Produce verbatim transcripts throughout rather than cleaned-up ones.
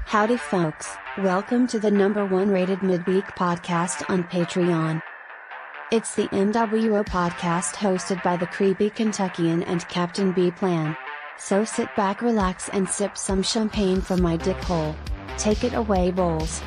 Howdy folks, welcome to the number one rated midweek podcast on Patreon. It's the M W O podcast hosted by the Creepy Kentuckian and Captain B Plan. So sit back, relax and sip some champagne from my dick hole. Take it away, Bowles.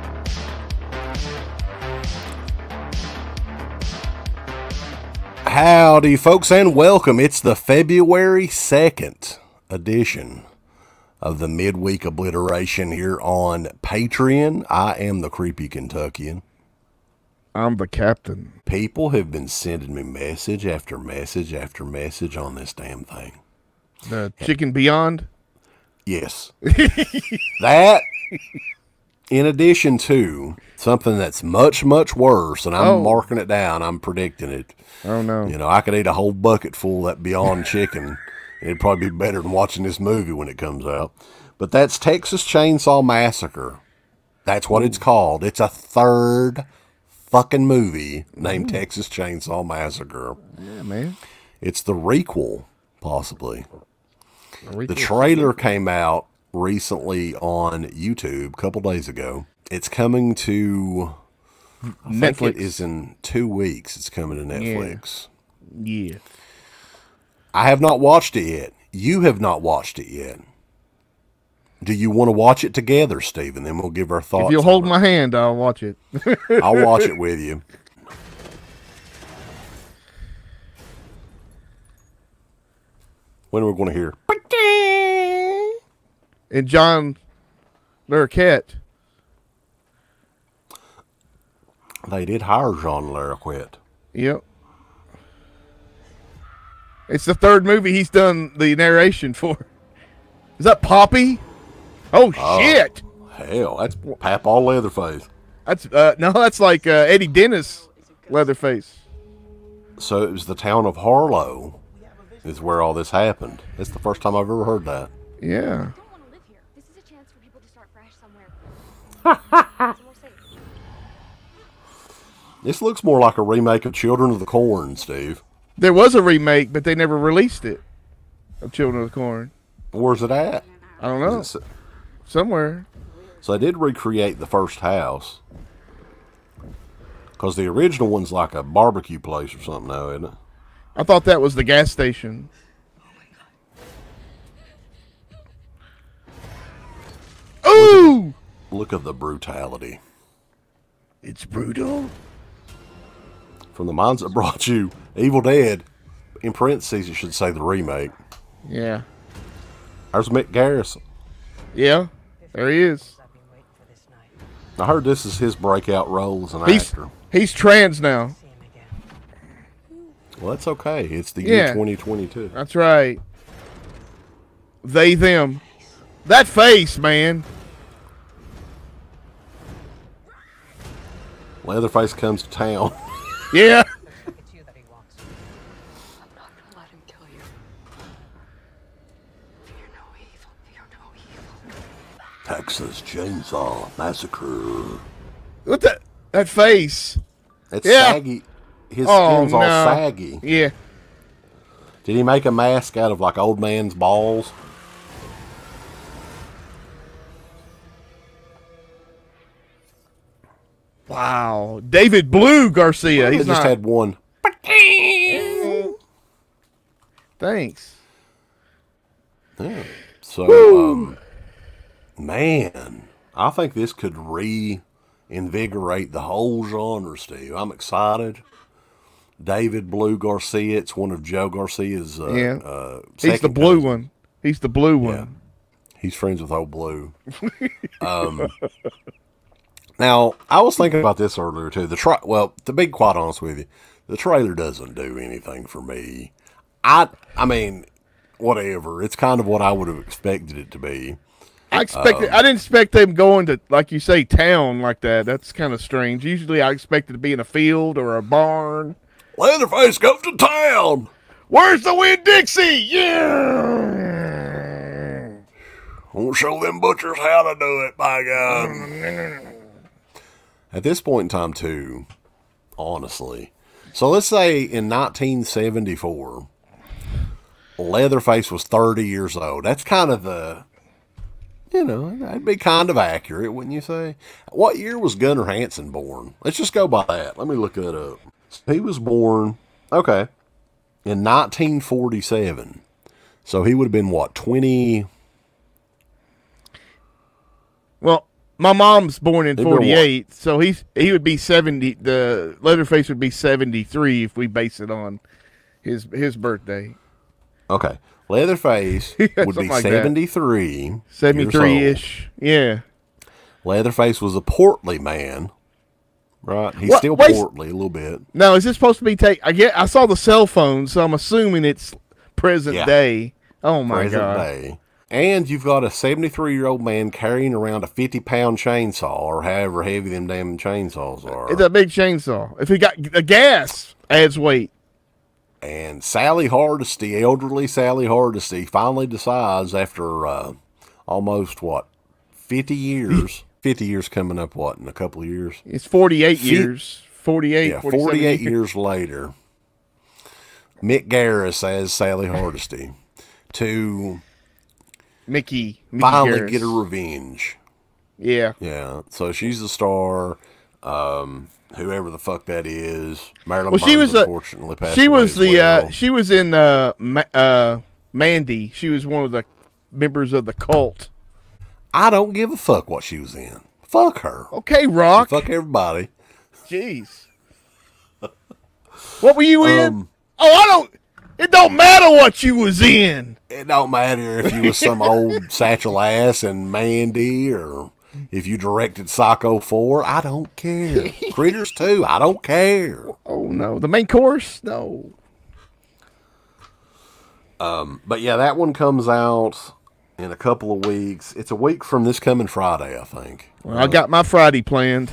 Howdy folks and welcome. It's the February second edition of the midweek obliteration here on Patreon. I am the Creepy Kentuckian. I'm the captain. People have been sending me message after message after message on this damn thing. The Chicken Beyond? Yes. That, in addition to something that's much, much worse, and I'm Oh. marking it down, I'm predicting it. Oh, no. You know, I could eat a whole bucket full of that Beyond Chicken. It'd probably be better than watching this movie when it comes out. But that's Texas Chainsaw Massacre. That's what it's called. It's a third fucking movie named Ooh. Texas Chainsaw Massacre. Yeah, man. It's the requel, possibly. Requel. The trailer came out recently on YouTube a couple days ago. It's coming to I Netflix. think it is in two weeks. It's coming to Netflix. Yeah. yeah. I have not watched it yet. You have not watched it yet. Do you want to watch it together, Stephen? Then we'll give our thoughts. If you'll hold my hand, I'll watch it. I'll watch it with you. When are we going to hear? And John Larroquette. They did hire Jean Larroquette. Yep. It's the third movie he's done the narration for. Is that Poppy? Oh, Oh. shit! Hell, that's Papaw Leatherface. That's uh, no, that's like uh, Eddie Dennis, Leatherface. So it was the town of Harlow is where all this happened. That's the first time I've ever heard that. Yeah. I don't want to live here. This is a chance for people to start fresh somewhere. It's more safe. This looks more like a remake of Children of the Corn, Steve. There was a remake, but they never released it. Of Children of the Corn. Where's it at? I don't know. Is it- Somewhere. So they did recreate the first house. Because the original one's like a barbecue place or something now, isn't it? I thought that was the gas station. Ooh! Look at the brutality. It's brutal. From the minds that brought you Evil Dead, in parentheses you should say the remake. Yeah. There's Mick Garrison. Yeah. There he is. I heard this is his breakout role as an He's actor. he's trans now. Well, that's okay. It's the year Yeah. twenty twenty-two. That's right. They, them. That face, man. Leatherface comes to town. Yeah. It's you that he wants. I'm not gonna let him kill you. Fear no evil. Fear no evil. Texas Chainsaw Massacre. What that that face? It's Yeah. saggy. His Oh, skin's all no. saggy. Yeah. Did he make a mask out of like old man's balls? Wow. David Blue Garcia. He He's just not. had one. Thanks. Yeah. So, um, man, I think this could reinvigorate the whole genre, Steve. I'm excited. David Blue Garcia, it's one of Joe Garcia's. Uh, Yeah. uh, He's the second blue cousins. one. He's the blue one. Yeah. He's friends with old Blue. um, now, I was thinking about this earlier, too. The tra- Well, to be quite honest with you, the trailer doesn't do anything for me. I, I mean, whatever. It's kind of what I would have expected it to be. I expected. I didn't expect them going to, like you say, town like that. That's kind of strange. Usually, I expect it to be in a field or a barn. Leatherface comes to town. Where's the Winn Dixie? Yeah. Won't show them butchers how to do it, by God. At this point in time, too, honestly. So let's say in nineteen seventy-four, Leatherface was thirty years old. That's kind of the, You know, that'd be kind of accurate, wouldn't you say? What year was Gunnar Hansen born? Let's just go by that. Let me look that up. He was born, okay, in nineteen forty-seven. So he would have been, what, twenty? Well, my mom's born in They've been forty-eight, so he's he would be seventy. The Leatherface would be seventy-three if we base it on his his birthday. Okay. Leatherface Yeah, would be something like that. seventy-three. seventy-three-ish, yeah. Leatherface was a portly man, right? He's What- still wait- portly a little bit. Now, is this supposed to be take? I get. I saw the cell phone, so I'm assuming it's present Yeah. day. Oh my Present god! day. And you've got a seventy-three-year-old man carrying around a fifty-pound chainsaw, or however heavy them damn chainsaws are. It's a big chainsaw. If he got the gas, adds weight. And Sally Hardesty, elderly Sally Hardesty, finally decides after uh, almost, what, fifty years? fifty years coming up, what, in a couple of years? It's forty-eight Fi- years. forty-eight. Yeah, forty-seven forty-eight years later, Mick Garris as Sally Hardesty to Mickey. Mickey finally Garris. get her revenge. Yeah. Yeah, so she's a star. Um, whoever the fuck that is, Marilyn Well, she Burns, was a- unfortunately passed She away was as the. well. Uh, she was in uh, Ma- uh, Mandy. She was one of the members of the cult. I don't give a fuck what she was in. Fuck her. Okay, Rock. Fuck everybody. Jeez. What were you in? Um, Oh, I don't. It don't matter what you was in. It don't matter if you was some old satchel ass in Mandy or if you directed Psycho four. I don't care. Critters two. I don't care. Oh no, the main course. No. But yeah, that one comes out in a couple of weeks. It's a week from this coming Friday, I think. Well, I got my Friday planned.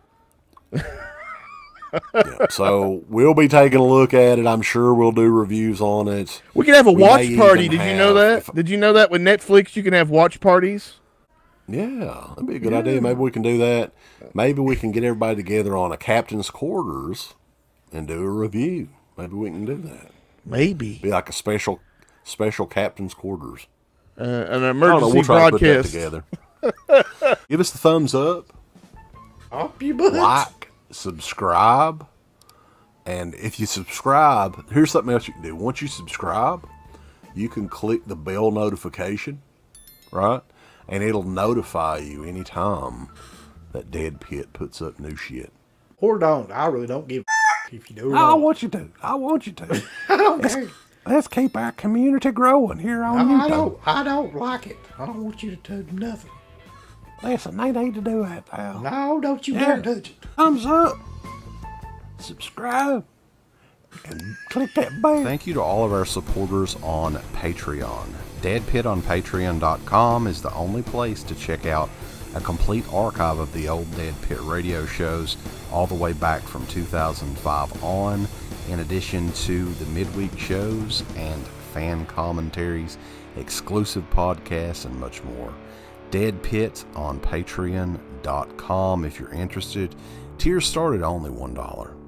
Yeah. So we'll be taking a look at it. I'm sure we'll do reviews on it. We can have a We watch may party. even Did you know have- that? Did you know that with Netflix you can have watch parties? Yeah, that'd be a good idea. Maybe we can do that. Maybe we can get everybody together on a captain's quarters and do a review. Maybe we can do that. Maybe. Be like a special, special captain's quarters. Uh, an I don't know. emergency We'll try to put that broadcast. together. Give us the thumbs up, Up your butt. like, subscribe, and if you subscribe, here's something else you can do. Once you subscribe, you can click the bell notification, right? And it'll notify you anytime that Dead Pit puts up new shit. Or don't. I really don't give a if you do or I don't. want you to. I want you to. I don't care. Let's keep our community growing here on No, I YouTube. don't. I don't like it. I don't want you to do nothing. Listen, they need to do that, pal. No, don't you Yeah. dare touch it. Thumbs up, subscribe, and click that bell. Thank you to all of our supporters on Patreon. Dead Pit on Patreon dot com is the only place to check out a complete archive of the old Dead Pit radio shows all the way back from two thousand five on, in addition to the midweek shows and fan commentaries, exclusive podcasts, and much more. Dead Pit on Patreon dot com if you're interested. Tiers start at only one dollar.